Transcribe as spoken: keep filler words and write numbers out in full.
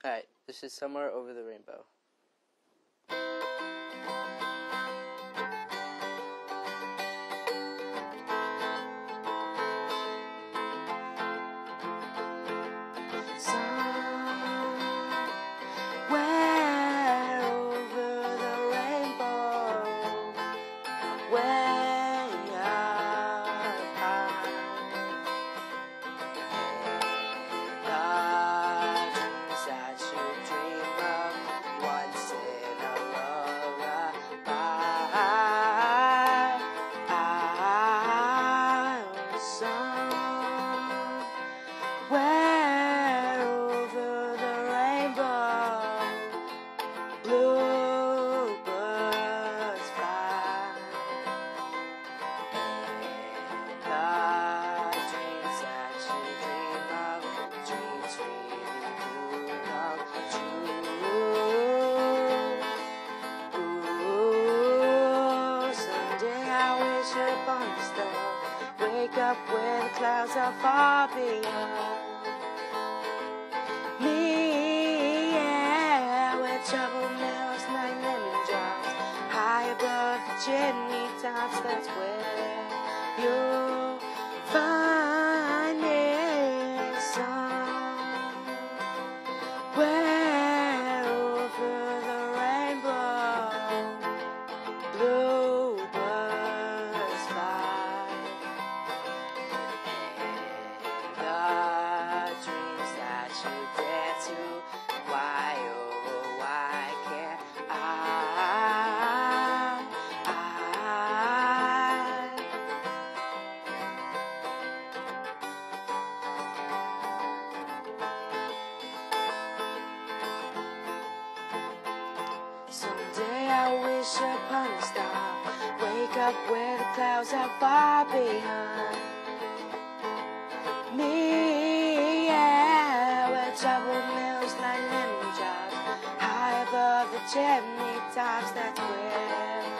Alright, this is Somewhere Over the Rainbow. Somewhere over the rainbow, way up high, the dreams that you dream of once in a lullaby. Somewhere over the rainbow, bluebirds fly, the dreams that you dream of, dreams really do come true. Ooh, someday I wish upon a star, wake up where the clouds are far beyond me, yeah, where trouble melts like lemon drops, high above the chimney tops. That's where you'll find me. Somewhere over the rainbow, bluebirds fly, the dreams that you dare to, why, oh, why can't I, I, someday I wish upon a star, wake up where the clouds are far behind me, yeah, where trouble melts like lemon drops, high above the chimney tops. That's where